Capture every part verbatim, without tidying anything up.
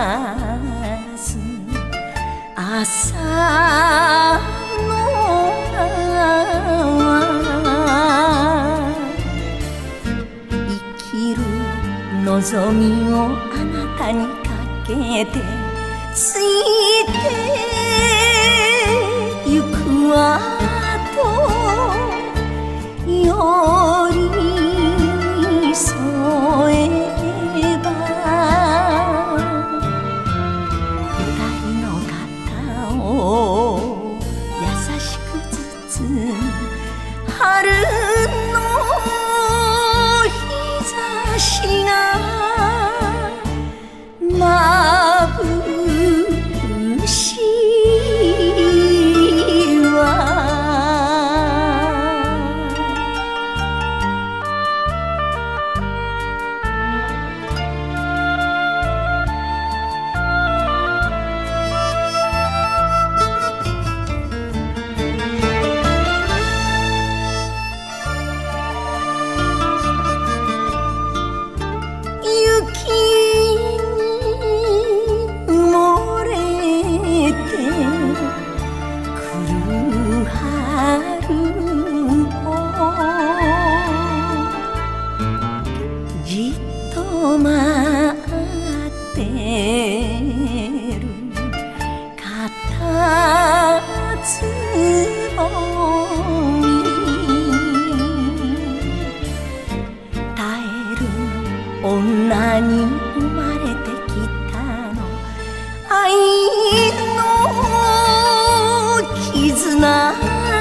ず朝の生きる望みをあなたにかけてついてゆくわとより添えば二人の肩を優しく包む春の日差しがまぶしいわ。雪に埋もれて来る春をじっと待ってる片つぼみ耐える女に生まれてきたの愛の絆が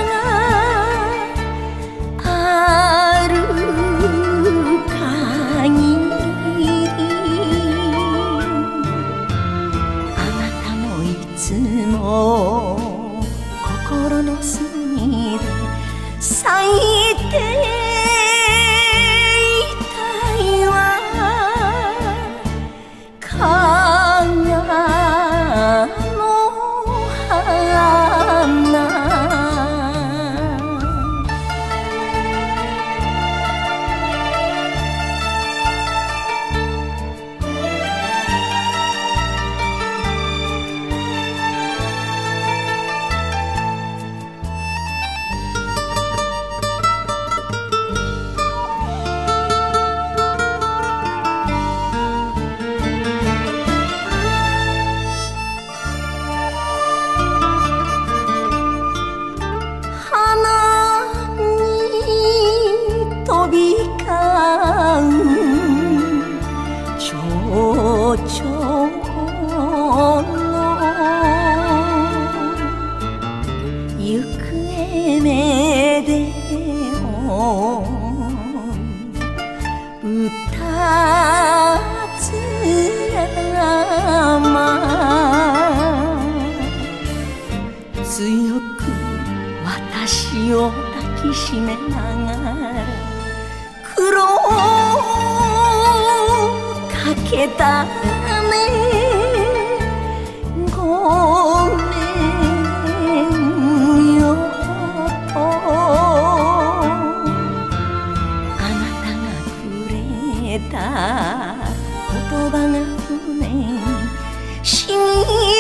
ある限りあなたもいつも心の隅で咲いて飛び交う蝶々の行方めでを歌つやま強く私を抱きしめながら苦労かけたねごめんよとあなたがくれた言葉が船に染み